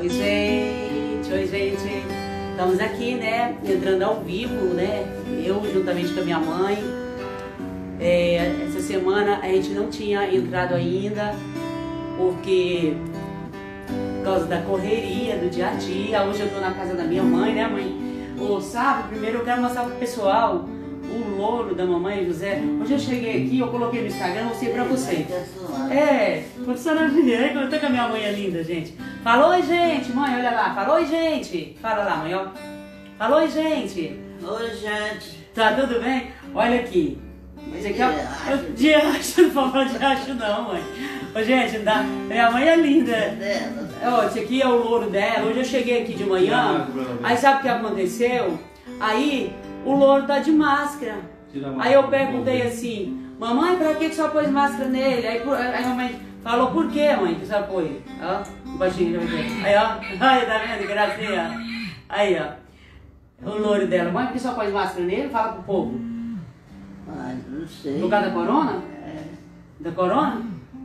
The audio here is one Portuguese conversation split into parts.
Oi gente, estamos aqui, né, entrando ao vivo, né, eu juntamente com a minha mãe. Essa semana a gente não tinha entrado ainda, porque por causa da correria do dia a dia. Hoje eu tô na casa da minha mãe, né mãe? Sabe, primeiro eu quero mostrar pro pessoal o louro da mamãe José. Hoje eu cheguei aqui, eu coloquei no Instagram, mostrei pra vocês. Quando a senhora vier, eu tô com a minha mãe é linda, gente. Fala oi, gente, mãe, olha lá. Fala oi, gente. Fala lá, mãe, ó. Fala oi, gente. Oi, gente. Tá tudo bem? Olha aqui. Esse aqui é o diacho, não vou falar diacho não, mãe. Ô, gente, minha mãe é linda. Esse aqui é o louro dela. Hoje eu cheguei aqui de manhã, aí sabe o que aconteceu? Aí o louro tá de máscara. Aí eu perguntei assim, mamãe, pra que só pôs máscara nele? Aí a mamãe falou, por que, mãe, que só pôs? Ó, baixinho, aí ó, aí tá vendo, gracinha? Aí ó, o louro dela, mãe, por que só pôs máscara nele? Fala pro povo. Ai, não sei. Por causa da corona? Da corona?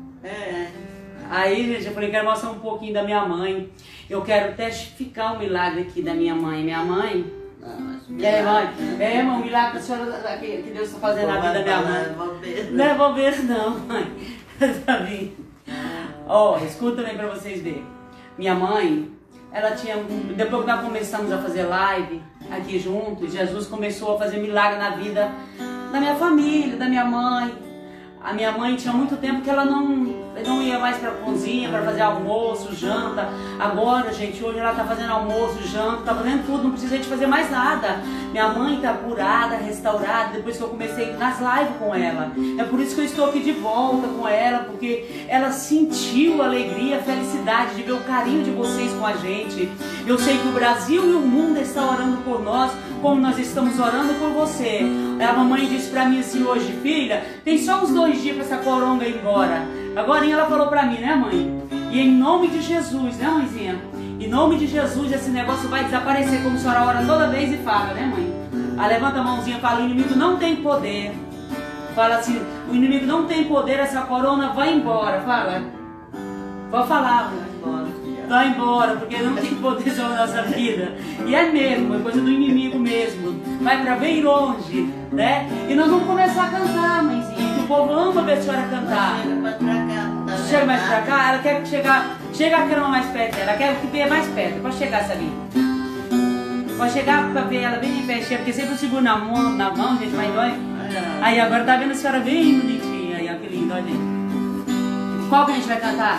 Aí, gente, eu falei, quero mostrar um pouquinho da minha mãe. Eu quero testificar o milagre aqui da minha mãe. Minha mãe... mãe, o milagre que a senhora, que Deus está fazendo na vida da minha mãe. Não é bobeira não, mãe. Tá vendo? Ó, escuta bem pra vocês verem. Minha mãe, ela tinha... Depois que nós começamos a fazer live aqui juntos, Jesus começou a fazer milagre na vida da minha família, da minha mãe. A minha mãe tinha muito tempo que ela não ia mais para a cozinha para fazer almoço, janta. Agora, gente, hoje ela tá fazendo almoço, janta, tá fazendo tudo, não precisa de fazer mais nada. Minha mãe tá curada, restaurada, depois que eu comecei nas lives com ela. É por isso que eu estou aqui de volta com ela, porque ela sentiu a alegria, a felicidade de ver o carinho de vocês com a gente. Eu sei que o Brasil e o mundo estão orando por nós, como nós estamos orando por você. A mamãe disse pra mim assim hoje, filha, tem só uns 2 dias pra essa coronga ir embora. Agora ela falou pra mim, né mãe? E em nome de Jesus, né mãezinha? Em nome de Jesus esse negócio vai desaparecer, como a senhora ora toda vez e fala, né mãe? Aí levanta a mãozinha e fala, o inimigo não tem poder. Fala assim, o inimigo não tem poder, essa corona vai embora. Fala. Pode falar, mãe. Vai embora, porque não tem poder sobre a nossa vida. E é mesmo, é coisa do inimigo mesmo. Vai pra bem longe, né? E nós vamos começar a cantar, mãezinha. Que o povo ama ver a senhora cantar. Chega mais pra cá, ela quer chegar. Chega a cama mais perto dela, ela quer que venha mais perto. Pode chegar, Salinha. Pode chegar pra ver ela bem de pertinho, porque sempre eu seguro na mão, gente, mas dói. Aí agora tá vendo a senhora bem bonitinha. Aí, ó, que lindo, olha aí. Qual que a gente vai cantar?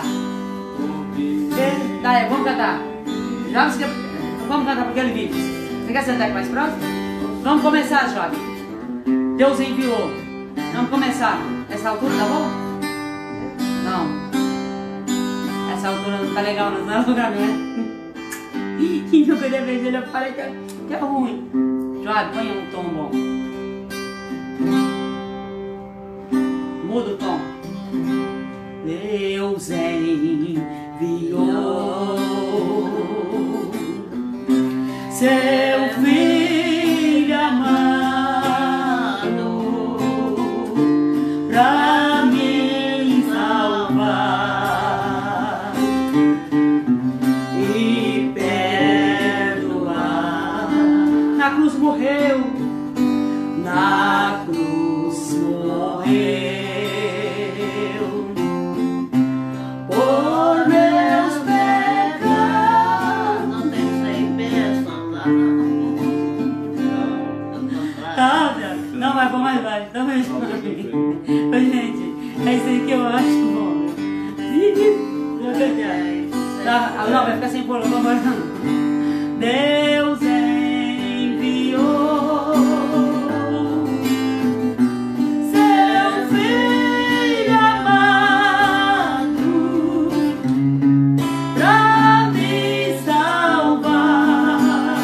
Vamos cantar. Vamos cantar porque ele vive. Você quer sentar aqui mais próximo? Vamos começar, jovem. Deus enviou. Vamos começar. Essa altura tá bom? Não. Essa altura não tá legal, não é lugar, não é? E meu filho vermelho, eu falei que é ruim. Jovem, põe um tom bom. Muda o tom. Deus enviou seu filho amado pra me salvar e perdoar. Na cruz morreu, na cruz morreu. Não, mas vamos mais baixo. Então, gente, é isso aí que eu acho bom. Não, vai ficar sem pôr, não vai não. Deus enviou seu filho amado pra me salvar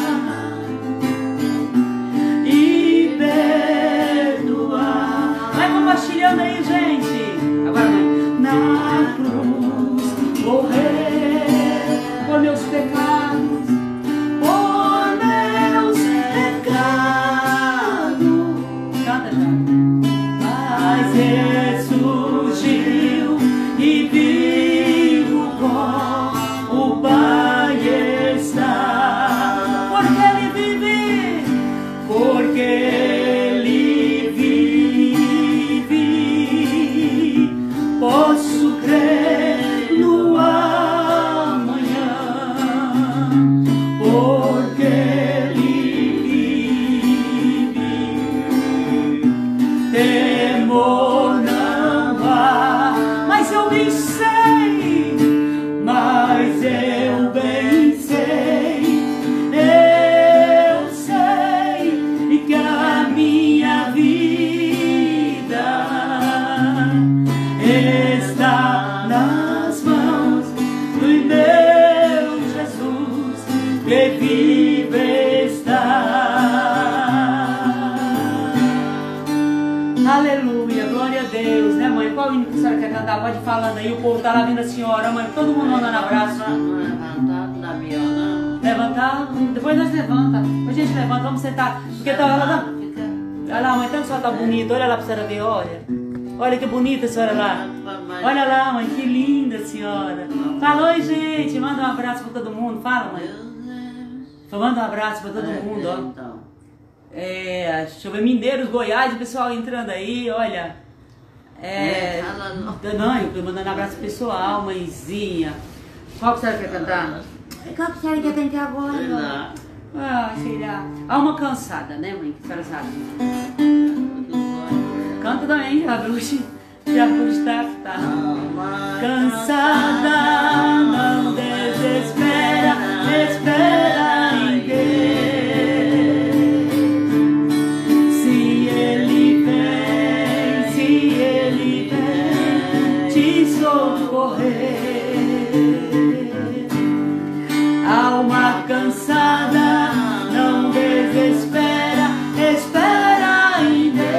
e perdoar. Vai compartilhando aí, gente. Agora, mãe. Na cruz morreu por meus pecados, por vivo está. Aleluia, glória a Deus, né, mãe? Qual hino que a senhora quer cantar? Pode ir falando aí, o povo tá lá vendo a senhora, mãe. Todo mundo mandando abraço. Levantar, depois nós levanta. Depois a gente levanta, vamos sentar. Porque tá, ela tá... Olha lá, mãe, tanto a senhora tá bonita. Olha lá pra senhora ver, olha. Olha que bonita a senhora lá. Olha lá, mãe, que linda a senhora. Fala, oi, gente. Manda um abraço pra todo mundo. Fala, mãe. Manda um abraço pra todo mundo, ó. Deixa eu ver, Mineiros, Goiás, o pessoal entrando aí, olha. Não, eu tô mandando um abraço pessoal, mãezinha. Qual que a senhora quer cantar? Qual que a senhora quer cantar agora? Sei lá. Alma cansada, né, mãe? Que a senhora sabe. Canta também, já está. Cansada, não desespera, espera em Deus. Se Ele vem te socorrer. Alma cansada, não desespera, espera em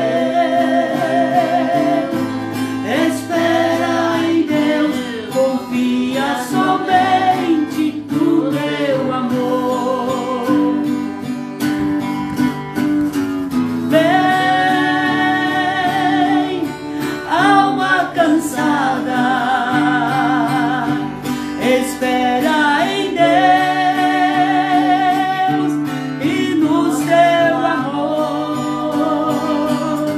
Deus. Espera em Deus, confia somente no teu amor. Vem, alma cansada, espera em Deus e no seu amor.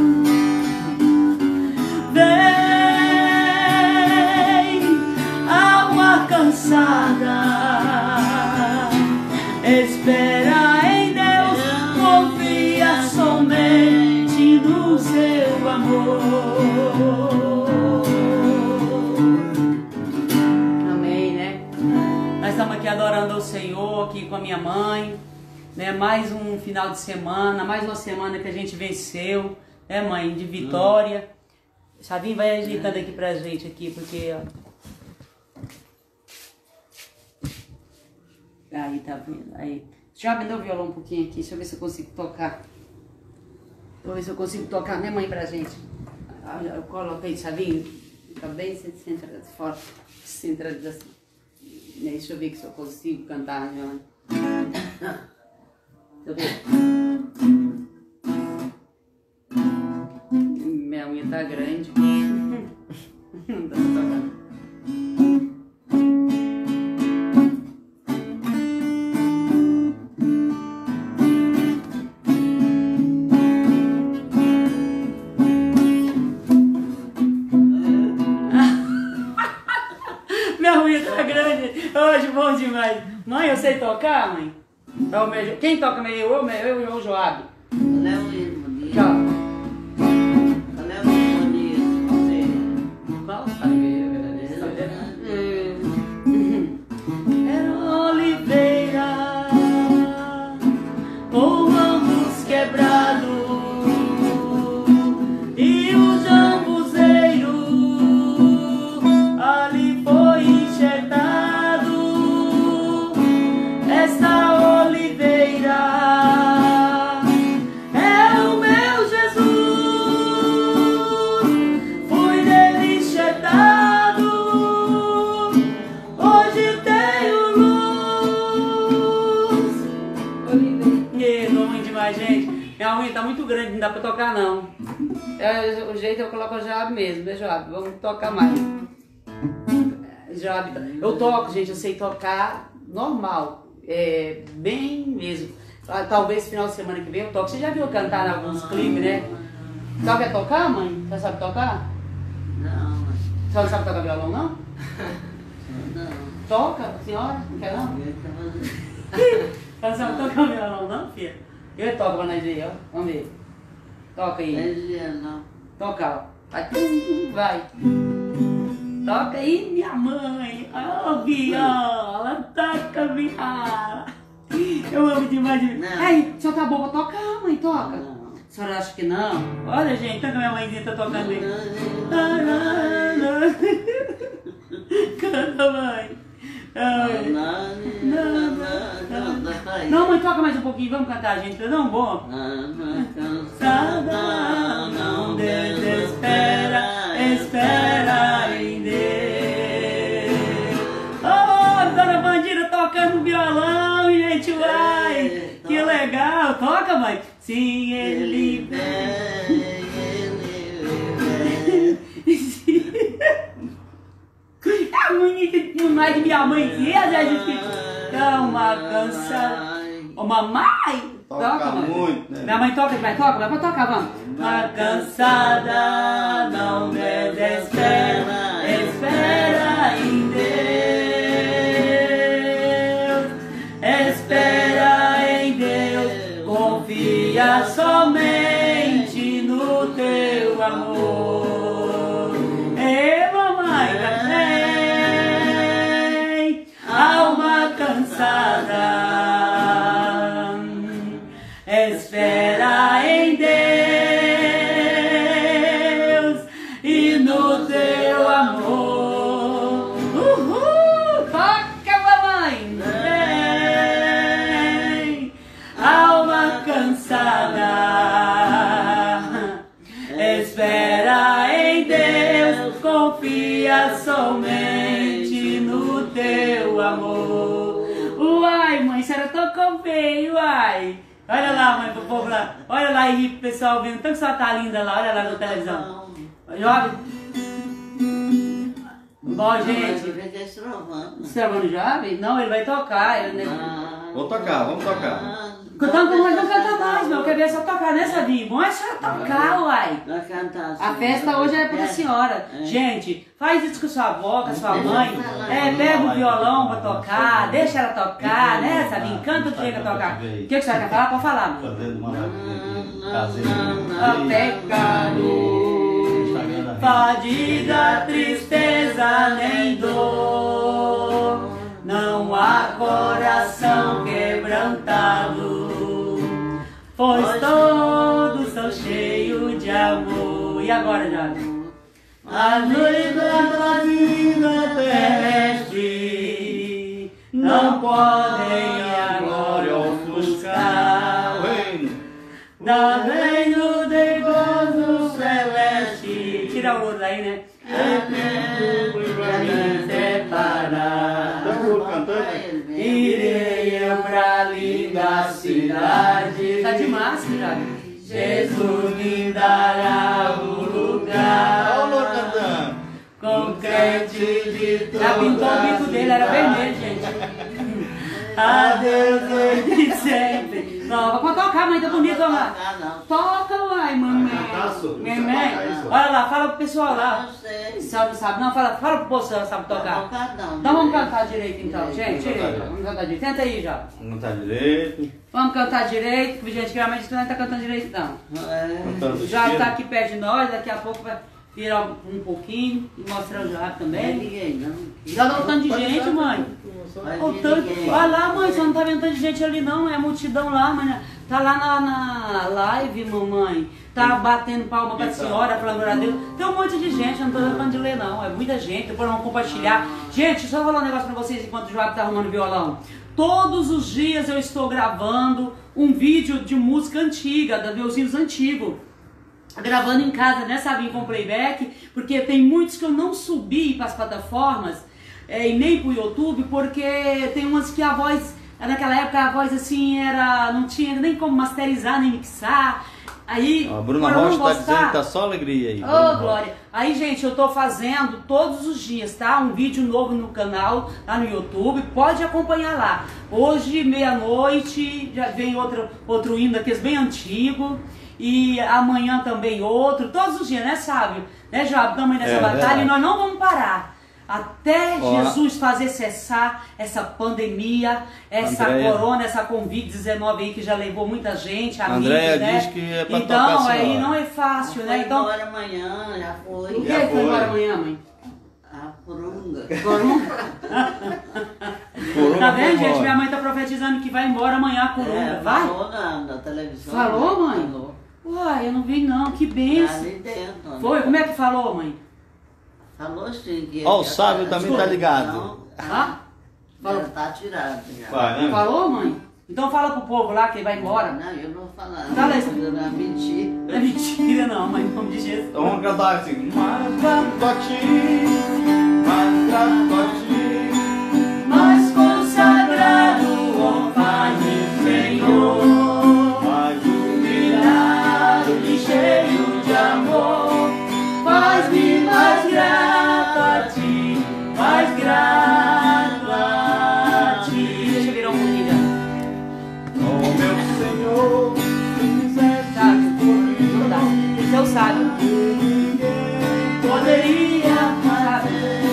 Vem, alma cansada, espera em Deus, confia somente no seu amor. Amém, né? Nós estamos aqui adorando ao Senhor, aqui com a minha mãe, né? Mais um final de semana, mais uma semana que a gente venceu, né, mãe? De vitória. Chavinho vai ajeitando aqui pra gente aqui, porque... Ó. Aí, tá vendo? Aí. Já me deu o violão um pouquinho aqui, deixa eu ver se eu consigo tocar. Vou ver se eu consigo tocar, né, mãe, pra gente. Eu coloco aí, Chavinho. Fica bem centrado, fora, centrado assim. Deixa eu ver se eu consigo cantar, Joana. Deixa eu ver. Minha unha tá grande. Não dá pra tocar. Minha unha tá grande. Hoje, bom demais. Mãe, eu sei tocar, mãe? Quem toca meio eu e o Joab? Tchau. Era oliveira com ramos quebrados e o jambuzeiro ali foi enxertado. Esta oliveira é o meu Jesus, fui nele enxertado, hoje tenho luz. Oliveira. Tô ruim demais, gente. Minha unha tá muito grande, não dá pra tocar não. O jeito eu coloco o Joab mesmo, né, Joab? Vamos tocar mais. Joab, eu toco, gente, eu sei tocar normal. Bem mesmo. Talvez final de semana que vem eu toco. Você já viu eu cantar em alguns clipes, né? Sabe tocar, mãe? Você sabe tocar? Não. A senhora sabe tocar violão, não? Não. Toca, senhora? Não quer não? Você sabe tocar violão, não, filha? Eu toco pra nós ver, ó. Vamos ver. Toca aí. Não. Toca, ó. Vai. Vai. Toca aí, minha mãe. Ó, viola. Toca, viola. Eu amo demais. Aí, só tá bom pra tocar, mãe? Toca. Não. A senhora acha que não? Olha, gente, tanto que minha mãezinha tá tocando aí. Canta, mãe. Ai. aí. Não, mãe, toca mais um pouquinho, vamos cantar, gente. Não é bom? Alma cansada, Não desespera, espera em Deus. Oh, Dona Bandida tocando violão, gente, uai. Que legal. Toca, mãe. Sim, ele vem. A bonita demais de minha mãe que é, a gente fica uma cansada. Ô, mamãe! Toca mãe. muito, né? Minha mãe toca, vai tocar, vamos. Uma cansada, não desespera, espera em Deus. Espera em Deus, confia somente no teu amor. Alma cansada, espera em Deus e no teu amor. Toca, mamãe! Vem, alma cansada, espera em Deus, confia somente no teu amor. Uai, mãe, a senhora tocou bem, uai. Olha lá, mãe, pro povo lá. Olha lá aí, pessoal vendo. Tanto que só tá linda lá, olha lá na televisão. Jovem. Bom, gente. Estravando jovem? Não, ele vai tocar. Vamos tocar. Cantando, mas não canta mais, meu. Eu queria só tocar, né, Sabinho? Bom é só tocar, uai. A festa hoje é pra senhora. Gente, faz isso com sua avó, com a sua mãe. Pega o violão pra tocar, deixa ela tocar, né, Sabinho? Canta do jeito que ela tocar. O que a senhora quer falar? Pode falar, mãe. Fazendo uma caseira. Pecado, fadiga, tristeza, nem dor. Não há coração quebrantado, pois todos são cheios de amor. E agora, Jade? A noite da vida terrestre não podem agora ofuscar da reino de gozo celeste. Tira o ouro daí, né? Irei eu pra linda cidade. Tá de máscara. Jesus me dará o lugar. Olha o Louro cantando. Com crente de todo. Já pintou o bico dele, era vermelho, gente. Adeus, hoje sempre. Não, vou tocar, mãe, tá bonito, olha lá. Toca, uai, mamãe. Mamãe. Olha lá, fala pro pessoal lá. Se ela não sabe, não, fala pro povo se ela sabe tocar. Então vamos cantar direito, então, gente. Direito. Vamos cantar direito. Tenta aí, já. Vamos cantar direito. Vamos cantar direito, porque, gente, geralmente não tá cantando direito, não. Já tá aqui perto de nós, daqui a pouco vai virar um pouquinho e mostrar o Jab também. Já dá um tanto de gente, mãe. Olha lá, mãe, você não tá vendo tanto de gente ali não, é multidão lá, mãe. Tá lá na live, mamãe. Tá batendo palma pra senhora, falando glória a Deus. Tem um monte de gente, eu não tô dando de ler não, é muita gente, depois vamos compartilhar. Gente, só vou falar um negócio pra vocês enquanto o Joab tá arrumando violão. Todos os dias eu estou gravando um vídeo de música antiga, da meus hinos antigos. Gravando em casa, né, Sabinho, com playback, porque tem muitos que eu não subi para as plataformas e nem pro YouTube, porque tem umas que a voz, naquela época a voz assim era, não tinha nem como masterizar, nem mixar. Aí, a Bruna Rocha tá dizendo que tá só alegria aí. Ô, Glória. Aí, gente, eu tô fazendo todos os dias, tá? Um vídeo novo no canal, lá no YouTube. Pode acompanhar lá. Hoje, meia-noite, já vem outro hino daqueles bem antigo. E amanhã também outro. Todos os dias, né, Sábio? Né, Joab? Estamos aí nessa batalha e nós não vamos parar. Até Jesus fazer cessar essa pandemia, essa corona, essa Covid-19 aí que já levou muita gente, amigos, Andréia né? diz que é pra então, tocar aí não é fácil, né? Então, embora amanhã, já foi. O que foi embora amanhã, mãe? A corunga. Corunga? Tá vendo, gente? Minha mãe tá profetizando que vai embora amanhã a corunga. Vai? Falou na televisão. Falou, mãe? Falou. Uai, eu não vi não, que benção. Ali dentro. Né? Foi? Como é que falou, mãe? Falou sim que... Ó, o Sábio também tá ligado. Não, Ah? falou. Tá tirado já. Vai, né? Falou, mãe? Então fala pro povo lá que ele vai embora. Não, eu não vou falar. Fala isso. Não é mentira. Não é mentira não, mas em nome de Jesus. Então vamos cantar assim. Mais grato a ti, mais grato a ti, Mais consagrado, ó Pai, Senhor, mais humilhado e cheio de amor, faz-me mais grato a ti, mais grato a ti. Deixa eu virar um pouquinho. oh meu Senhor, se quisesse Não dá. Esse é o sábio. Poderia fazer.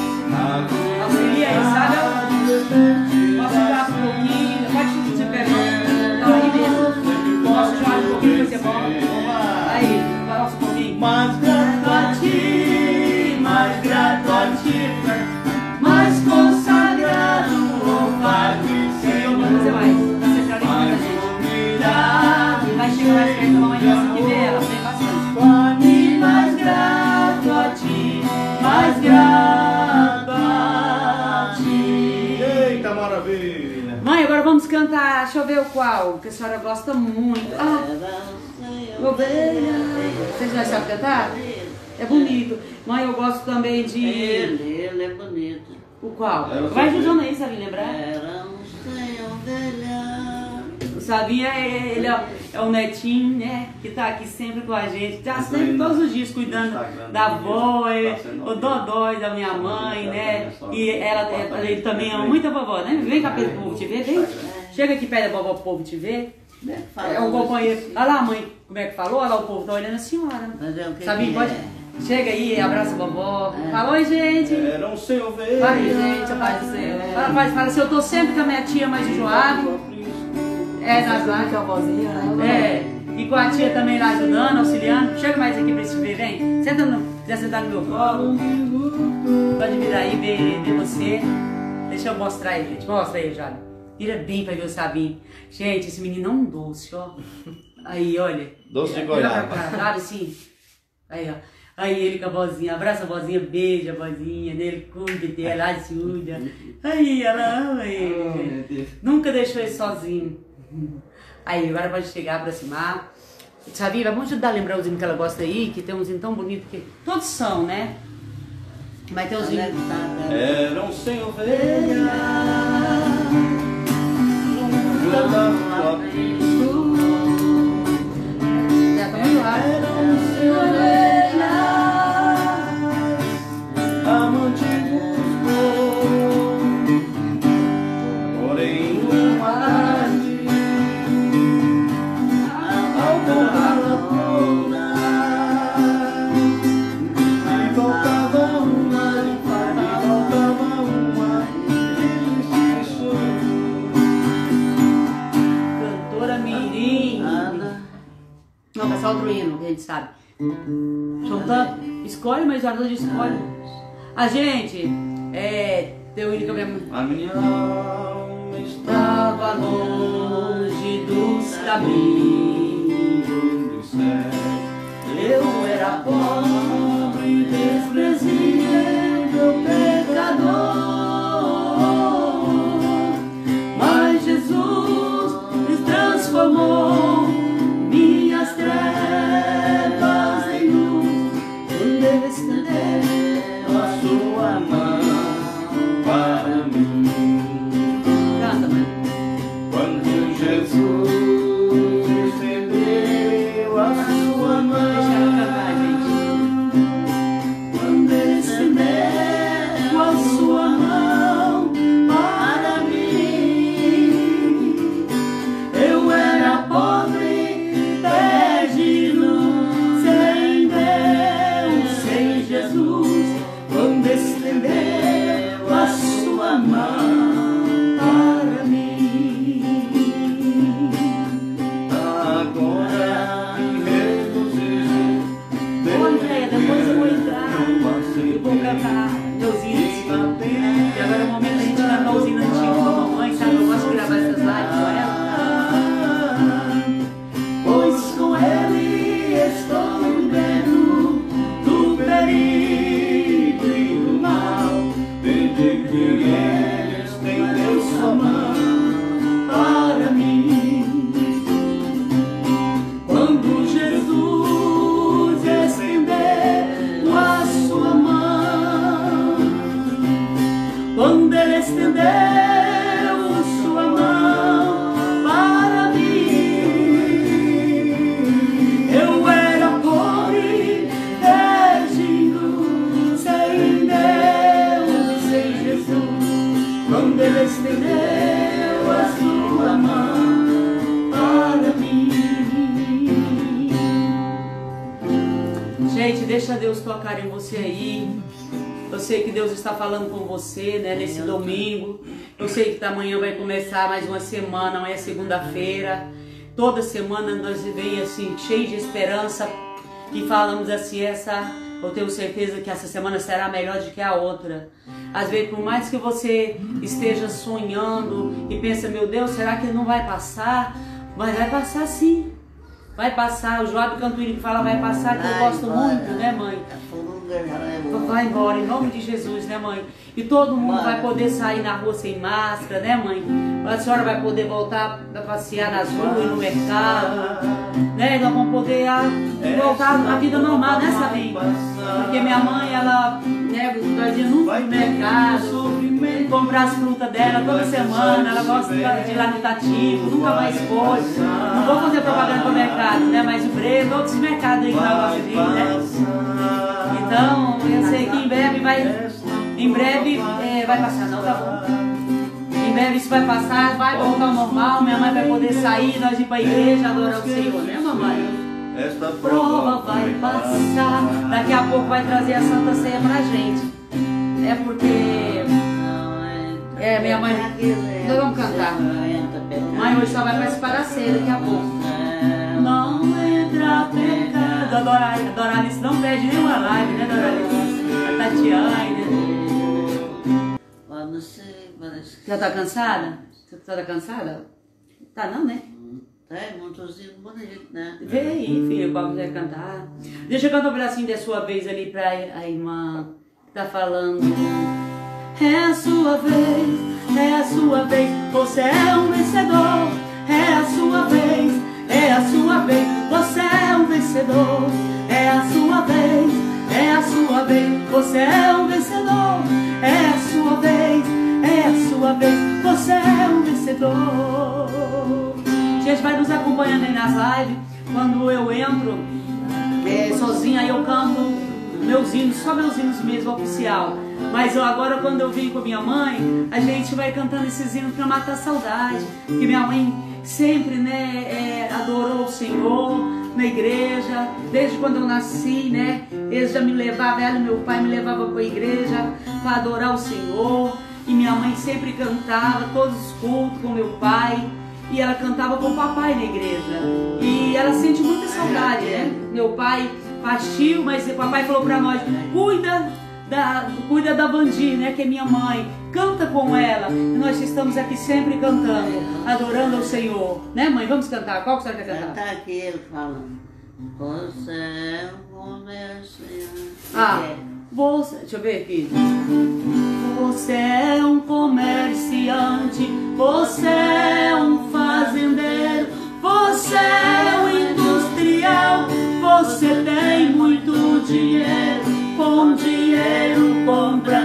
Auxilia aí, sabe? Posso jogar um pouquinho? Pode se pegar. Não, aí mesmo. Posso jogar um pouquinho, vai ser bom. Aí, vai um pouquinho. mais grato A ti, mais grato a ti, mais consagrado, ó Pai. Senhor, vamos fazer mais. Você quer limpar a gente? Tá. Vai chegar mais perto da mamãe, você que vê ela, vem bastante. Mais grato a ti, mais grato a ti. Eita maravilha! Mãe, agora vamos cantar, deixa eu ver o qual, que a senhora gosta muito. Ah, ovelha. Vocês já sabem cantar? É bonito. Mãe, eu gosto também de... Ele é bonito. O qual? Eu Vai sei. ajudando aí, Sabinha, lembrar? Era um sem ovelha. O Sabinha, ele é o netinho, né? Que tá aqui sempre com a gente. Tá sempre todos os dias cuidando da avó, o dodói da minha mãe, né? E ele também ama muito a vovó, né? Vem cá perto do povo te ver, vem. Chega aqui perto da vovó pro povo te ver. É um companheiro. Olha lá a mãe, como é que falou? Olha lá o povo tá olhando a senhora. Sabinha, pode... Chega aí, abraça a vovó. Fala, oi, gente. Era um sem ovelha. Fala aí, gente, a paz do Senhor. Fala assim, eu tô sempre com a minha tia mais enjoada. É, nas lá, que é a vozinha, né? É, e com a tia também lá ajudando, auxiliando. Chega mais aqui pra esse ver, vem. Senta quiser sentar no meu colo. Pode vir aí, ver você. Deixa eu mostrar aí, gente. Mostra aí, Jada. Vira bem pra ver o Sabinho. Gente, esse menino é um doce, ó. Aí, olha. Doce de Vira goiaba. pra cá, sabe assim? Aí, ó. Aí ele com a vozinha, abraça a vozinha, beija a vozinha, nele, cuida dela, ajuda. Aí ela ama ele. Nunca deixou ele sozinho. Aí agora pode chegar, aproximar. Sabia? Vamos ajudar a lembrar os hinos que ela gosta aí, que tem uns hinos tão bonitos que todos são, né? Mas tem uns hinos. Era um sem ovelha. Nunca dava Cristo. Já tá muito rápido. Era um sem ovelha. Amante buscou. Porém, uma tarde, ao voltar a procurar, e voltava uma, ele se Cantora Mirim. Não, mas só outro hino, que a gente sabe. Juntando, escolhe, mas a gente escolhe. A gente, tem um hino que eu me... A minha alma Estava longe dos caminhos do céu. Eu era pobre, desprezível, pecador. Mas Jesus me transformou minhas trevas em luz. Quando ele estendeu a sua mão Para mim, Canta, mãe. quando Jesus estendeu a sua Deixa ela mão cantar, gente. Deus tocar em você aí. Eu sei que Deus está falando com você, né, nesse domingo. Eu sei que amanhã vai começar mais uma semana, amanhã é segunda-feira. Toda semana nós vem assim, cheio de esperança. E falamos assim, eu tenho certeza que essa semana será melhor do que a outra. Às vezes, por mais que você esteja sonhando e pensa, meu Deus, será que não vai passar? Mas vai passar sim. Vai passar. O Joab Cantuíri que fala vai passar, que eu gosto muito, né, mãe? Vai embora, em nome de Jesus, né, mãe? E todo mundo vai poder sair na rua sem máscara, né, mãe? A senhora vai poder voltar a passear nas ruas e no mercado, né? Nós vamos poder voltar à vida normal, né, Sabinho? Porque minha mãe, ela, né, nós íamos no mercado, comprar as frutas dela toda semana, ela gosta de ir lá no Tativo, nunca mais foi. Não vou fazer propaganda para o mercado, né? Mas o Breno, outros mercados aí que ela gosta de ir, né? Então, eu sei que em breve vai passar, não, tá bom? Em breve isso vai passar, vai voltar ao normal, minha mãe vai poder sair, nós ir para a igreja, adorar o Senhor, né, mamãe? Esta Prova vai passar, daqui a pouco vai trazer a Santa Ceia pra gente. É porque... minha mãe... Nós vamos cantar. Mãe hoje só vai participar da ceia daqui a pouco. Não entra pecado. A Doralice não perde nenhuma live, né, Doralice? A Tatiane, né? Já tá cansada? Você tá cansada? Tá não, né? É, montozinho bonito, né? Vê aí, filho, qual você vai cantar. Deixa eu cantar um pedacinho da sua vez ali pra a irmã que tá falando. É a sua vez, você é um vencedor. É a sua vez, você é um vencedor. É a sua vez, você é um vencedor. É a sua vez, você é um vencedor. Gente, vai nos acompanhando aí nas lives. Quando eu entro sozinha, aí eu canto meus hinos, só meus hinos mesmo, oficial. Mas agora, quando eu vim com minha mãe, a gente vai cantando esses hinos para matar a saudade. Porque minha mãe sempre, né, adorou o Senhor na igreja. Desde quando eu nasci, né, eles já me levavam, ela e meu pai me levavam para a igreja para adorar o Senhor. E minha mãe sempre cantava todos os cultos com meu pai. E ela cantava com o papai na igreja. E ela sente muita saudade, né? Meu pai partiu, mas o papai falou pra nós, cuida da Bandi, né? Que é minha mãe. Canta com ela. E nós estamos aqui sempre cantando, adorando ao Senhor. Né, mãe? Vamos cantar. Qual que você quer cantar? Tá aqui ele falando. Você é um comerciante. Você... Deixa eu ver aqui. Você é um comerciante, você é um fazendeiro, você é um industrial, você tem muito dinheiro, com dinheiro compra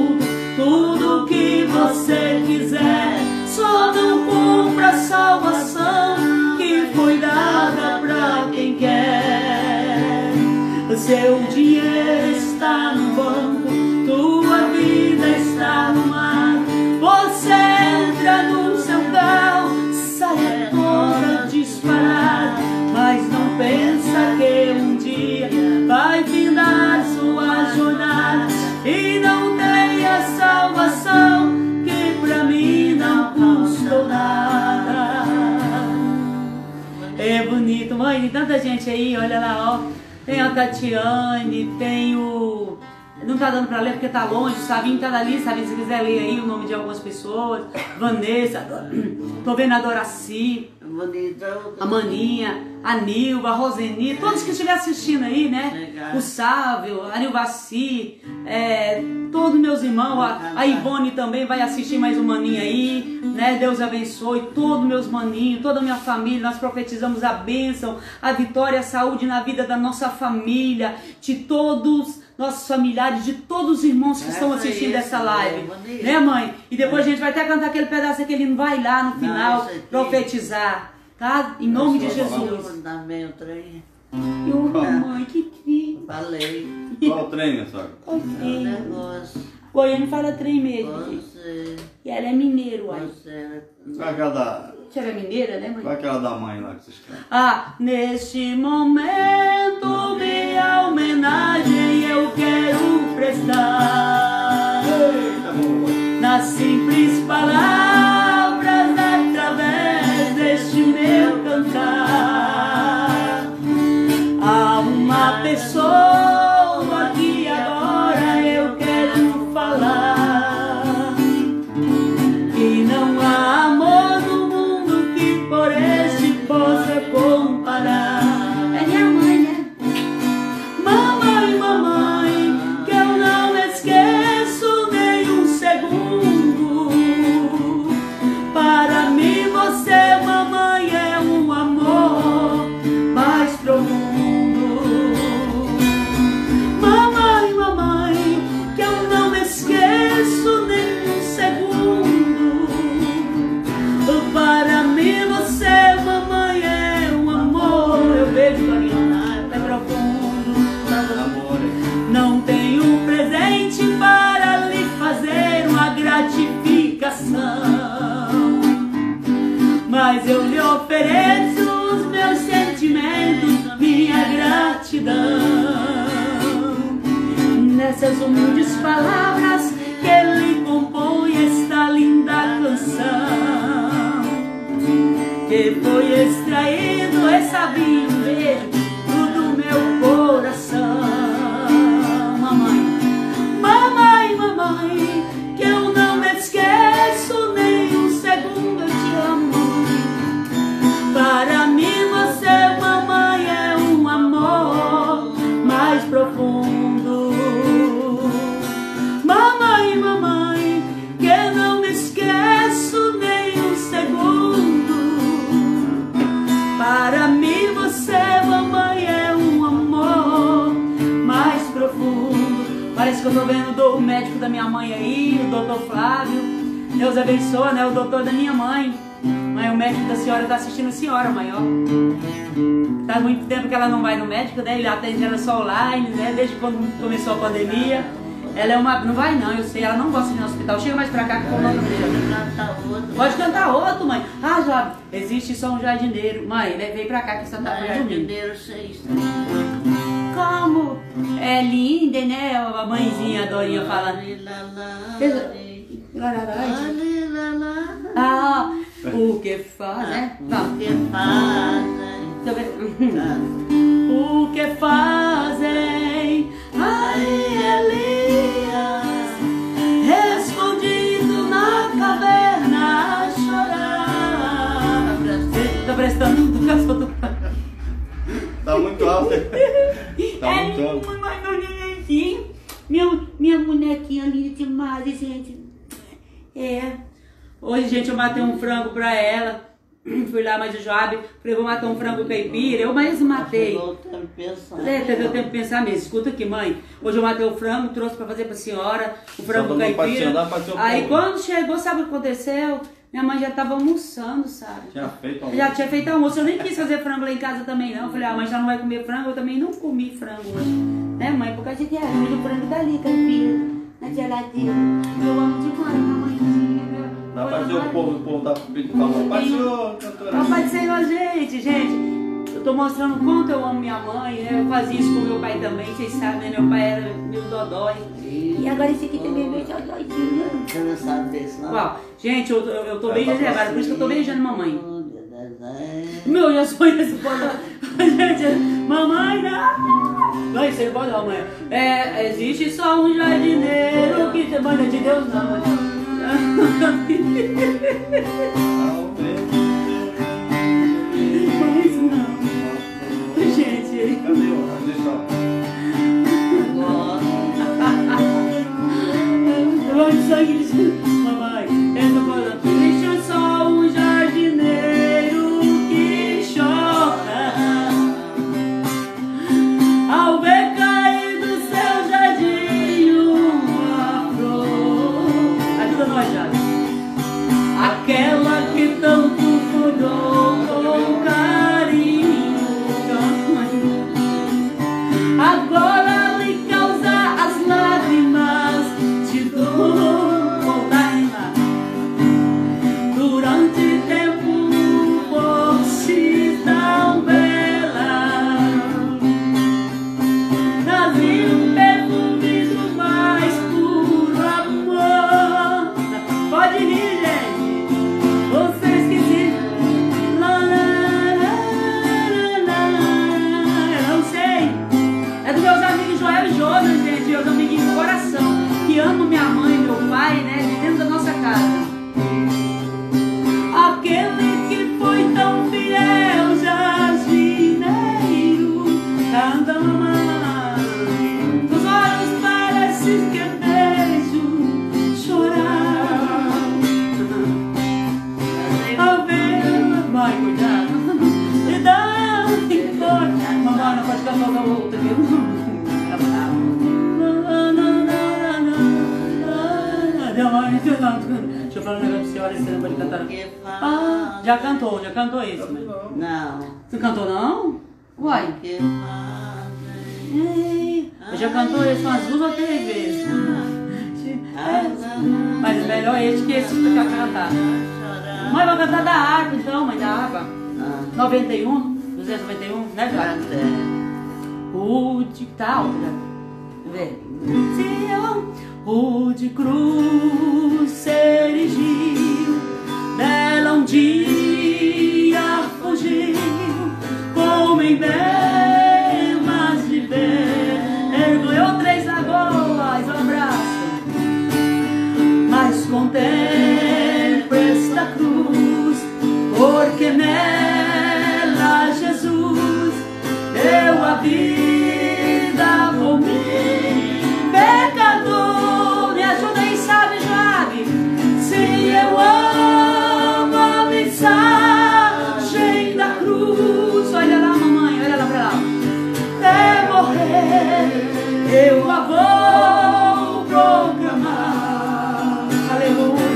tudo que você quiser, só não compra a salvação que foi dada pra quem quer. Seu dinheiro está no banco, tua vida está no mar. Você entra no seu carro, sai toda disparada, mas não pensa que um dia vai findar sua jornada e não tem a salvação que pra mim não custou nada. É bonito, mãe, tem tanta gente aí, olha lá, ó. Tem a Tatiane, tem o... Não tá dando pra ler porque tá longe, o Savinho tá ali, Savinho, se quiser ler aí o nome de algumas pessoas. Vanessa, tô vendo a Doraci, a Maninha, a Nilva, a Roseni, todos que estiverem assistindo aí, né? O Sávio, a Nilvaci, todos meus irmãos, a Ivone também vai assistir mais um maninho aí, né? Deus abençoe todos meus maninhos, toda a minha família. Nós profetizamos a bênção, a vitória, a saúde na vida da nossa família, de todos nossos familiares, de todos os irmãos que estão assistindo essa live, né, mãe? E depois a gente vai até cantar aquele pedaço que ele não vai lá no final profetizar, tá? Em nome de Jesus. Mãe, que triste. Falei. Qual o trem, minha sogra? O negócio. Goiânia fala trem mesmo. Você, E ela é mineiro, uai. Qual é aquela da... Você era mineira, né, mãe? Qual é aquela da mãe lá que vocês cantam? Ah, neste momento minha homenagem eu quero prestar nas simples palavras através deste meu cantar. Há uma pessoa que agora eu quero falar, que não há amor no mundo que por este possa comparar. É minha mãe, né? Mamãe, mamãe, que eu não esqueço nem um segundo. Para mim você, mamãe, é um amor mais profundo. Mamãe, mamãe, que eu não esqueço nem um segundo. Para mim você, mamãe, é um amor. Eu vejo Doriana, é profundo. Amor. Não tenho presente para lhe fazer uma gratificação, mas eu lhe ofereço os meus sentimentos, minha gratidão. Nessas humildes palavras que ele compõe esta linda canção, que foi extraído essa beijo do meu coração. Mamãe, mamãe, mamãe, que eu não esqueço nem um segundo, eu te amo. Para mim você, mamãe, é um amor mais profundo. Mamãe, mamãe, que eu não esqueço nem um segundo. Para mim você, mamãe, é um amor mais profundo. Parece que eu tô vendo o médico da minha mãe aí, o doutor Flávio. Deus abençoe, né? O doutor da minha mãe. Mãe, o médico da senhora tá assistindo a senhora, mãe, ó. Tá muito tempo que ela não vai no médico, né? Ele atende ela só online, né? Desde quando começou a pandemia. Ela é uma... Não vai não, eu sei, ela não gosta de ir no hospital. Chega mais pra cá que eu não Pode cantar outro, mãe. Ah, já. Existe só um jardineiro. Mãe, vem pra cá que você tá dormindo. jardineiro, sei. Como é linda, né? A mãezinha, a Dorinha fala. Ah, o que faz, né? O que fazem? O que fazem? Ai, Elias, escondido na caverna a chorar. Tá prestando? Tá muito alto. Tá muito alto. Minha bonequinha linda demais, gente. É. Hoje, gente, eu matei um frango pra ela. Fui lá, mas o Joab, falei, vou matar um frango caipira. Eu mesmo matei. Teve tempo de pensar mesmo. Escuta aqui, mãe. Hoje eu matei o frango, trouxe pra fazer pra senhora o frango caipira. Aí quando chegou, sabe o que aconteceu? Minha mãe já tava almoçando, sabe? Já tinha feito almoço. Eu nem quis fazer frango lá em casa também, não. Falei, a mãe já não vai comer frango, eu também não comi frango hoje. Né, mãe? Porque a gente é o frango dali, caipira. Na geladinha. Eu amo demais, minha mãezinha. Dá pra dizer o povo tá falando, Pai Senhor, cantora. Pai Senhor, gente, eu tô mostrando o quanto eu amo minha mãe, né? Eu fazia isso com meu pai também, vocês sabem, né? Meu pai era meu dodói. E agora esse aqui também é meu dodóizinho. Você não sabe disso, não? Uau, gente, eu tô bem reservada, por isso que eu tô beijando mamãe. Meu, já sou esse povo. Gente, mamãe, não! Não, isso aí pode não, mãe. Existe só um jardineiro que te manda de Deus, não, mãe. Mas não. Gente. Cadê o? Deixa eu sangue de mamãe. Existe só um jardineiro que chora ao ver cair do seu jardim uma flor. Ajuda nós, já. Aquela Já cantou esse, mãe? Não. Você cantou não? Uai. Que fazem. Já cantou esse umas 2 ou 3 vezes. Mas melhor esse que esse pra cantar. Mãe, vai cantar da harpa então, mãe, da harpa. 91, 291, né, Jorge? O de tal, vê. O de cruz se erigiu, dela um dia fugiu, como emblemas de ver. Ganhou 3 lagoas, um abraço. Mas contemplo esta cruz, porque nela Jesus deu a vida por mim, pecador. Me ajuda aí, sabe, Joabe? Se eu amo a mensagem da cruz, olha lá, mamãe, olha lá pra lá. É morrer, eu a vou proclamar. Aleluia.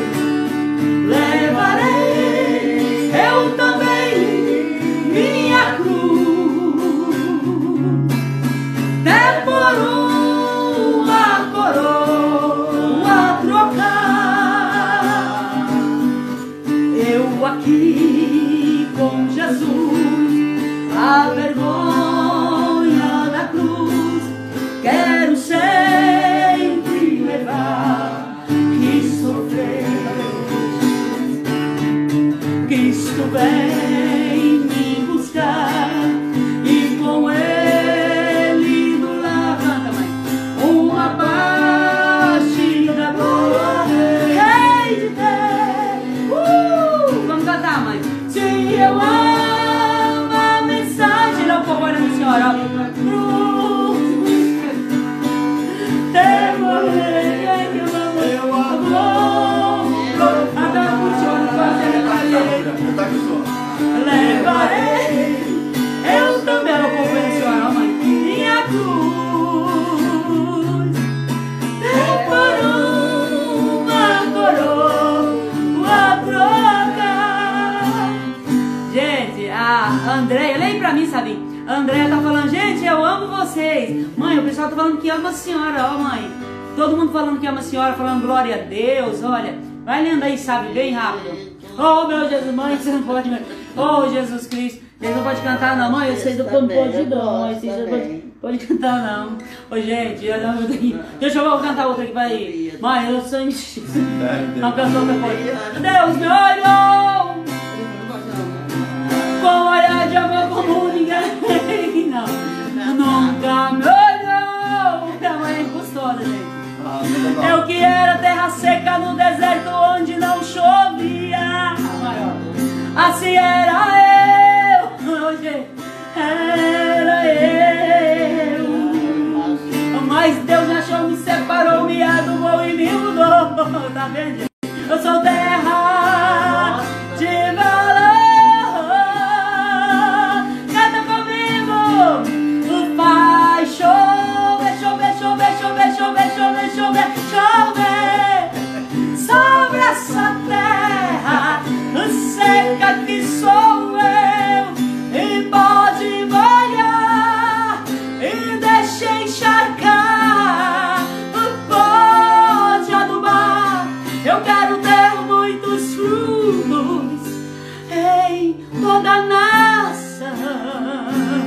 Levarei eu também minha cruz, até por uma coroa trocar. Eu aqui com Jesus, a vergonha da cruz, quero sempre levar. Cristo vem me buscar, e com ele no lar, canta, mãe, uma parte da glória hei de ter. Vamos cantar, mãe. Se eu amo a mensagem, não vou olhando a senhora, levarei eu também, ela acompanha a senhora, mãe, minha cruz, por uma coroa trocar. Gente, a Andréia, leia pra mim, sabe? A Andréia tá falando, gente, eu amo vocês. Mãe, o pessoal tá falando que ama a senhora, ó, mãe. Todo mundo falando que ama a senhora, falando glória a Deus, olha. Vai lendo aí, sabe, bem rápido. Oh, meu Jesus, mãe, você não pode... Oh, Jesus Cristo, vocês não podem cantar não, mãe, vocês não podem não, mãe, vocês não podem cantar não. Ô, gente, deixa eu cantar outra aqui, vai. Mãe, eu sou... Não cantou outra coisa. Deus me olhou com olhar de amor como ninguém, não. Nunca me olhou, minha mãe é gostosa, gente. Eu que era terra seca no deserto onde não chovia, assim era eu, hoje era eu. Mas Deus me achou, me separou, me adubou e me mudou. Tá vendo? Eu sou terra de valor. Canta comigo. Faz chover, chover, chover, chover, chover, chover, chover, chover sobre essa terra seca que sou eu, e pode molhar e deixa encharcar, pode adubar. Eu quero ter muitos frutos em toda a nação.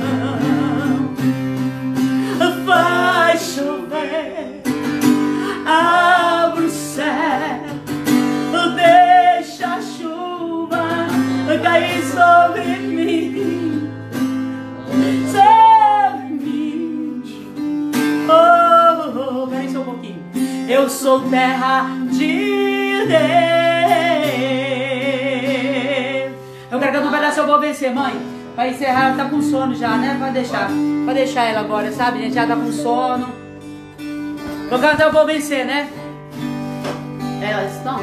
Vai chover, abre o céu, deixa a chuva cair sobre mim, sobre mim. Oh, peraí só um pouquinho. Eu sou terra de Deus. Eu quero cantar um pedaço, eu vou vencer, mãe. Pra encerrar, ela tá com sono já, né? Pode deixar ela agora, sabe, gente? Ela tá com sono. Vou cantar, eu vou vencer, né? Elas estão?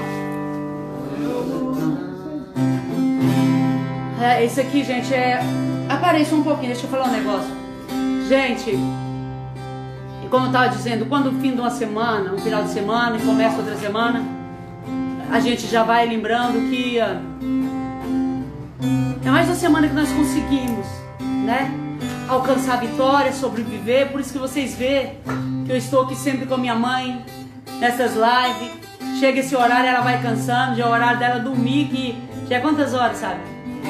Esse aqui, gente, apareça um pouquinho, deixa eu falar um negócio. Gente, e como eu estava dizendo, quando o fim de uma semana, um final de semana e começa outra semana, a gente já vai lembrando que é mais uma semana que nós conseguimos, né? Alcançar a vitória, sobreviver. Por isso que vocês vê que eu estou aqui sempre com a minha mãe, nessas lives. Chega esse horário, ela vai cansando, já é o horário dela dormir, que já é quantas horas, sabe?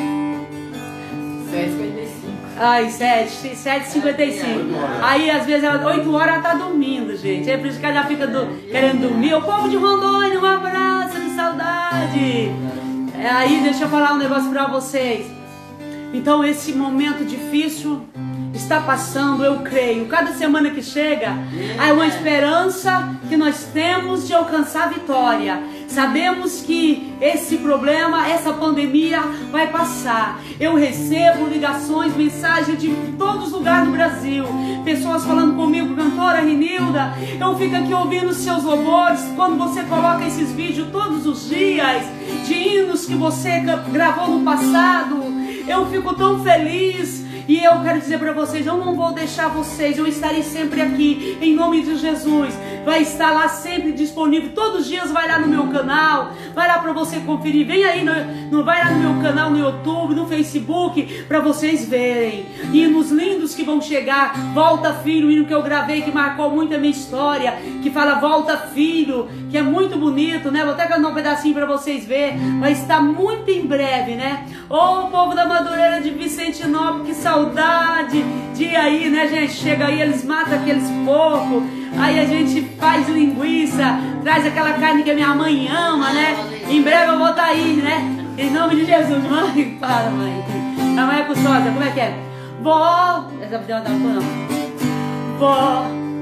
7h55. Ai, 7h55. Aí, às vezes, 8 horas ela tá dormindo, gente. É por isso que ela já fica querendo dormir. O povo de Rondônia, um abraço de saudade. Aí, deixa eu falar um negócio pra vocês. Então, esse momento difícil está passando, eu creio. Cada semana que chega, há uma esperança que nós temos de alcançar a vitória. Sabemos que esse problema, essa pandemia vai passar. Eu recebo ligações, mensagens de todos os lugares do Brasil. Pessoas falando comigo, cantora Renilda, eu fico aqui ouvindo os seus louvores. Quando você coloca esses vídeos todos os dias, de hinos que você gravou no passado, eu fico tão feliz. E eu quero dizer para vocês, eu não vou deixar vocês, eu estarei sempre aqui, em nome de Jesus. Vai estar lá sempre disponível, todos os dias vai lá no meu canal, vai lá para você conferir, vem aí, vai lá no meu canal, no YouTube, no Facebook, para vocês verem. Hinos lindos que vão chegar, Volta Filho, hino que eu gravei, que marcou muito a minha história, que fala Volta Filho, que é muito bonito, né? Vou até cantar um pedacinho para vocês verem, vai estar muito em breve, né? Ô povo da Madureira de Vicentinópolis, que saudade de ir aí, né, gente? Chega aí, eles matam aqueles porcos, aí a gente faz linguiça, traz aquela carne que a minha mãe ama, né? Em breve eu vou estar aí, né? Em nome de Jesus, mãe. Para, mãe. A mãe é custosa, como é que é? Vó, essa não tá não. Vó,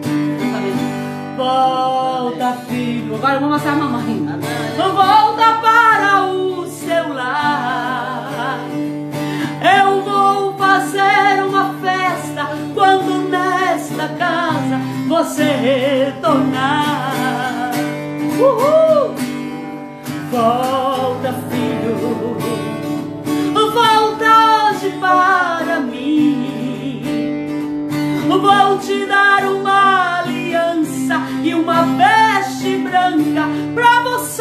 volta, filho. Agora eu vou mostrar a mamãe. Volta para o seu lar. Eu vou fazer uma festa quando nesta casa você retornar. Volta, filho, volta hoje para mim. Vou te dar uma aliança e uma veste branca pra você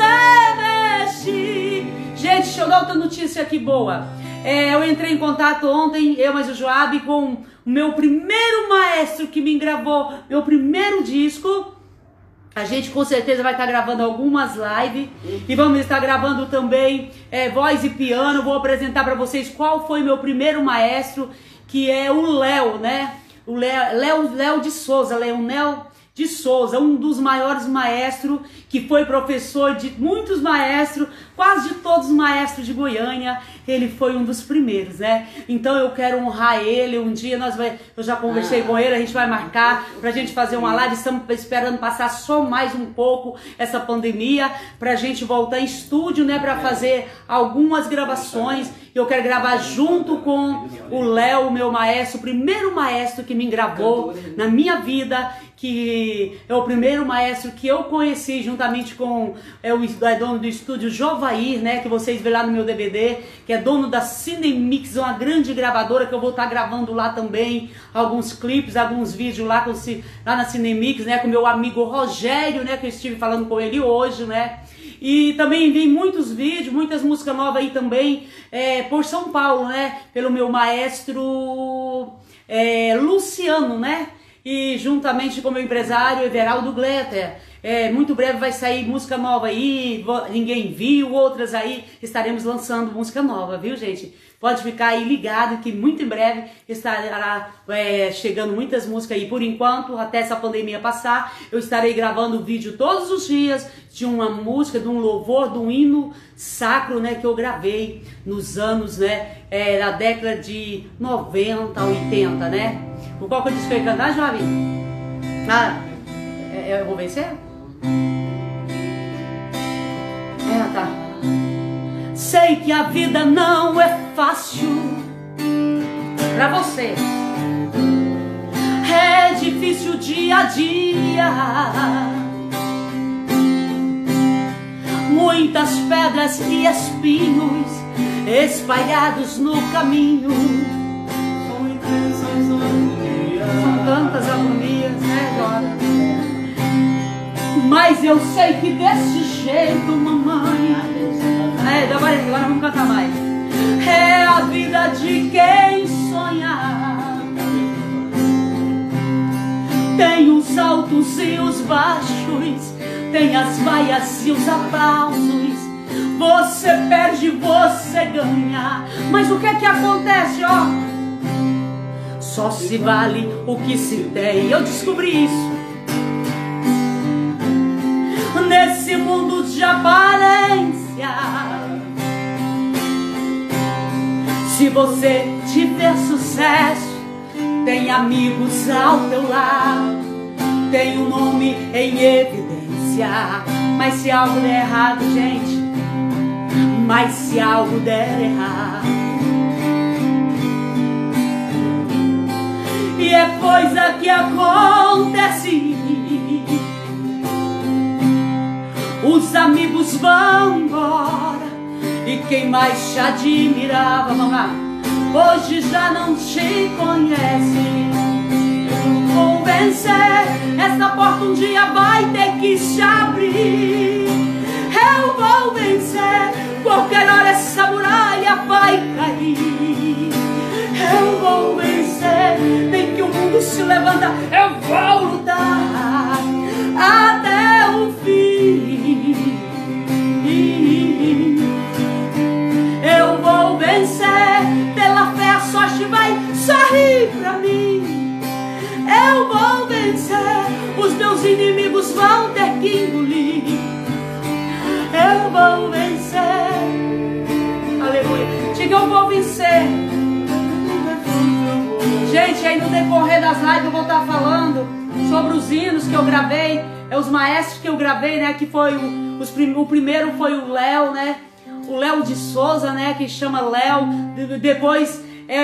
vestir. Gente, deixa eu dar outra notícia aqui boa. Eu entrei em contato ontem, eu mais o Joab, com o meu primeiro maestro que me gravou meu primeiro disco. A gente com certeza vai estar gravando algumas lives e vamos estar gravando também voz e piano. Vou apresentar para vocês qual foi meu primeiro maestro, que é o Léo, né? O Léo de Souza, Leonel de Souza, um dos maiores maestros, que foi professor de muitos maestros, quase de todos os maestros de Goiânia. Ele foi um dos primeiros, né? Então eu quero honrar ele. Um dia eu já conversei com ele, a gente vai marcar pra gente fazer uma live. Estamos esperando passar só mais um pouco essa pandemia, pra gente voltar em estúdio, né? Pra fazer algumas gravações. Eu quero gravar junto com o Léo, meu maestro, o primeiro maestro que me gravou na minha vida, que é o primeiro maestro que eu conheci juntamente com o dono do estúdio Jovair, né, que vocês vê lá no meu DVD, que é dono da Cinemix, uma grande gravadora, que eu vou estar gravando lá também alguns clipes, alguns vídeos lá na Cinemix, né, com meu amigo Rogério, né, que eu estive falando com ele hoje, né. E também vem muitos vídeos, muitas músicas novas aí também, por São Paulo, né, pelo meu maestro Luciano, né, e juntamente com o meu empresário Everaldo Gletter. Muito breve vai sair música nova aí, ninguém viu, outras aí estaremos lançando música nova, viu, gente? Pode ficar aí ligado que muito em breve estará chegando muitas músicas aí. Por enquanto, até essa pandemia passar, eu estarei gravando vídeo todos os dias de uma música, de um louvor, de um hino sacro, né, que eu gravei nos anos, né, da década de 90, 80, né? O qual que eu disse que eu ia cantar, Jovem? Eu vou vencer? Tá. Sei que a vida não é fácil pra você, é difícil dia a dia, muitas pedras e espinhos espalhados no caminho. São intensas agonias. São tantas agonias, né, Jora? Mas eu sei que desse jeito, mamãe, agora vamos cantar mais. É a vida de quem sonha. Tem os altos e os baixos, tem as vaias e os aplausos. Você perde, você ganha. Mas o que é que acontece, ó? Só se vale o que se tem. Eu descobri isso. Nesse mundo de aparência, se você tiver sucesso, tem amigos ao teu lado, tem um nome em evidência. Mas se algo der errado, gente, mas se algo der errado, e é coisa que acontece, os amigos vão embora e quem mais te admirava, vamos lá, hoje já não te conhece. Vou vencer, essa porta um dia vai ter que se abrir. Eu vou vencer, qualquer hora essa muralha vai cair. Eu vou vencer, tem que o mundo se levanta, eu vou lutar até o fim. Eu vou vencer, pela fé a sorte vai sorrir pra mim. Eu vou vencer, os meus inimigos vão ter que engolir. Eu vou vencer, aleluia. Diga, eu vou vencer. Gente, aí no decorrer das lives eu vou estar falando sobre os hinos que eu gravei, os maestros que eu gravei, né? Que foi o primeiro foi o Léo, né? O Léo de Souza, né? Que chama Léo. Depois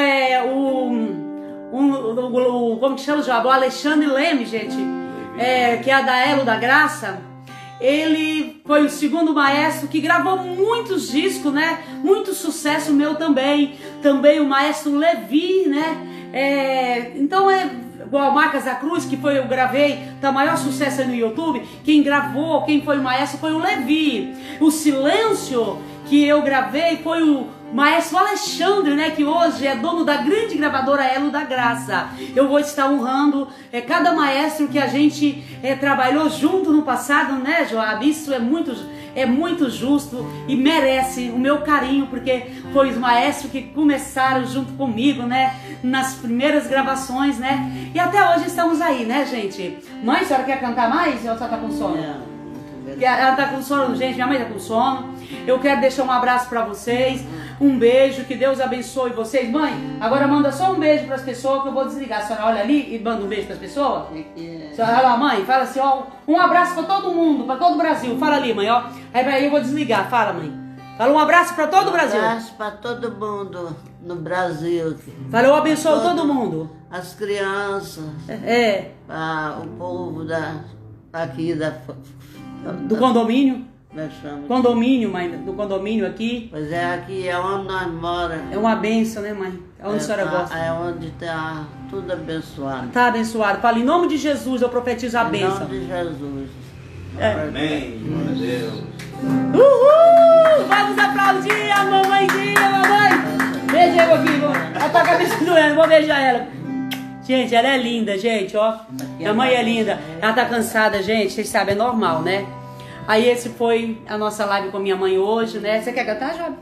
como que chama, Joab? O Alexandre Leme, gente, que é da Elo da Graça. Ele foi o segundo maestro que gravou muitos discos, né? Muito sucesso meu também. Também o maestro Levi, né? Então igual Marcas da Cruz, que eu gravei, tá maior sucesso aí no YouTube. Quem gravou, quem foi o maestro foi o Levi. O Silêncio que eu gravei foi o maestro Alexandre, né, que hoje é dono da grande gravadora Elo da Graça. Eu vou estar honrando cada maestro que a gente trabalhou junto no passado, né, Joab? Isso é muito justo e merece o meu carinho, porque foi os maestros que começaram junto comigo, né, nas primeiras gravações, né, e até hoje estamos aí, né, gente? Mãe, a senhora quer cantar mais? Ou a senhora tá com sono? Ela tá com sono, gente, minha mãe tá com sono. Eu quero deixar um abraço pra vocês, um beijo, que Deus abençoe vocês. Mãe, agora manda só um beijo pras pessoas que eu vou desligar. A senhora olha ali e manda um beijo pras pessoas? Olha lá, mãe, fala assim, ó, um abraço pra todo mundo, pra todo o Brasil. Fala ali, mãe, ó. Aí eu vou desligar, fala, mãe. Fala um abraço pra todo o Brasil. Um abraço pra todo mundo no Brasil. Fala, eu abençoo todo mundo. As crianças. Para o povo aqui do condomínio. Condomínio, mãe, do condomínio aqui. Pois é, aqui é onde nós moramos. É uma bênção, né, mãe? É onde a senhora gosta. É onde está tudo abençoado. Está abençoado. Fala, em nome de Jesus, eu profetizo a bênção. Em nome de Jesus. Amém, meu Deus. Uhul! Vamos aplaudir a mamãezinha, mamãe. Beija eu aqui, ela tá com a cabeça doendo, vou beijar ela. Gente, ela é linda, gente, ó. Minha mãe é linda. Ela tá cansada, gente, vocês sabem, é normal, né? Aí esse foi a nossa live com a minha mãe hoje, né? Você quer cantar, Job?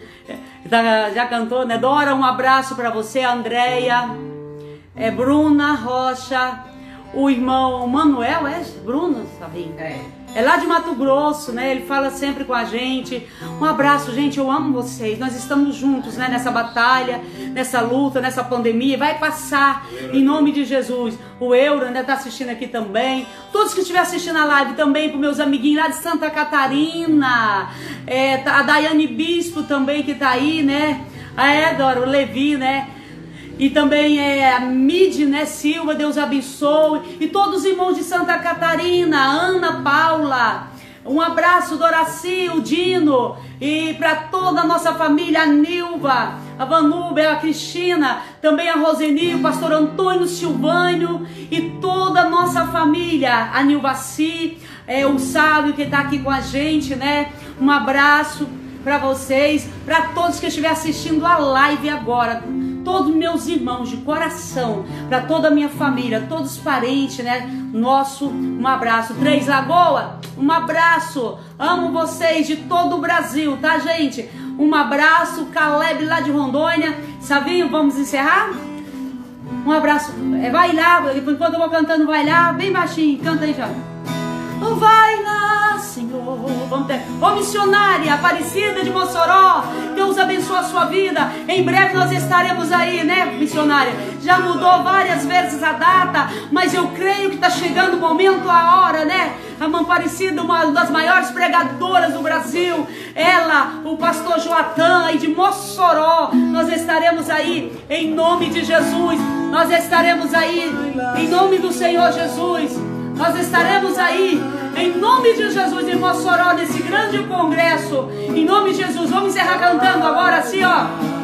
Já cantou, né? Dora, um abraço pra você, Andréia, Bruna Rocha, o irmão Manuel, Bruno, Sabinho? É lá de Mato Grosso, né? Ele fala sempre com a gente. Um abraço, gente, eu amo vocês. Nós estamos juntos, né? Nessa batalha, nessa luta, nessa pandemia. Vai passar, em nome de Jesus. O Euro, né? Tá assistindo aqui também. Todos que estiverem assistindo a live também, para meus amiguinhos lá de Santa Catarina. A Daiane Bispo também que tá aí, né? A Dora, o Levi, né? E também a Mid, né, Silva, Deus abençoe. E todos os irmãos de Santa Catarina, Ana Paula, Um abraço, Doraci, o Dino, e para toda a nossa família, a Nilva, a Vanúbia, a Cristina, também a Roseni, o pastor Antônio Silvânio e toda a nossa família, a Nilvaci, o Sábio que está aqui com a gente, né? Um abraço para vocês, para todos que estiverem assistindo a live agora, todos meus irmãos de coração, para toda a minha família, todos os parentes, né? Um abraço. Três Lagoas, um abraço. Amo vocês de todo o Brasil, tá, gente? Um abraço. Caleb lá de Rondônia. Savinho, vamos encerrar? Um abraço. Vai lá, enquanto eu vou cantando, vai lá, bem baixinho, canta aí já. Vai lá, Senhor. Vamos ter. Ô missionária Aparecida de Mossoró, Deus abençoe a sua vida. Em breve nós estaremos aí, né, missionária? Já mudou várias vezes a data, mas eu creio que está chegando o momento, a hora, né? A irmã Aparecida, uma das maiores pregadoras do Brasil. Ela, o pastor Joatan aí de Mossoró. Nós estaremos aí em nome de Jesus. Nós estaremos aí em nome do Senhor Jesus. Nós estaremos aí, em nome de Jesus, em Mossoró, nesse grande congresso. Em nome de Jesus, vamos encerrar cantando agora assim, ó.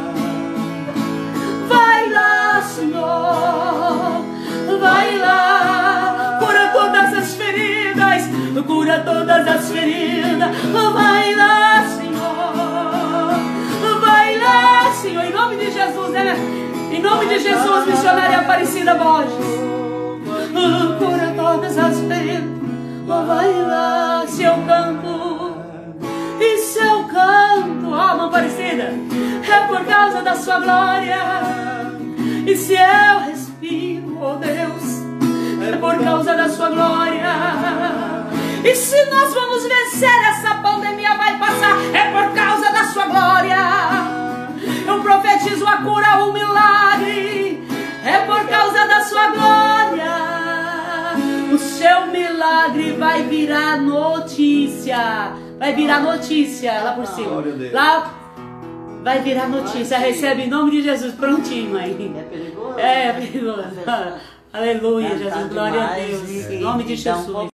Vai lá, Senhor, vai lá, cura todas as feridas, cura todas as feridas. Vai lá, Senhor, vai lá, Senhor, em nome de Jesus, né? Em nome de Jesus, missionária Aparecida Borges. Cura todas as feridas. Vai lá, se eu canto, e se eu canto, ó, mão Aparecida, é por causa da sua glória. E se eu respiro, ó Deus, é por causa da sua glória. E se nós vamos vencer essa pandemia, vai passar, é por causa da sua glória. Eu profetizo a cura, o milagre, é por causa da sua glória. O seu milagre vai virar notícia. Vai virar notícia lá por cima. Lá vai virar notícia. Recebe em nome de Jesus. Prontinho, mãe. É perigoso? É perigoso. Aleluia, Jesus. Glória a Deus. Em nome de Jesus.